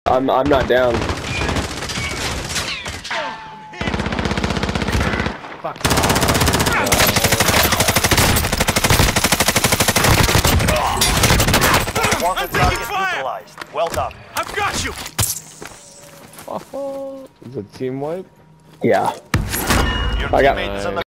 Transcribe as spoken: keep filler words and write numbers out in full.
I'm I'm not down. Fuck. Wanted target neutralized. Well done. I've got you. Oh, is it team wipe? Yeah. Your I got- teammates on the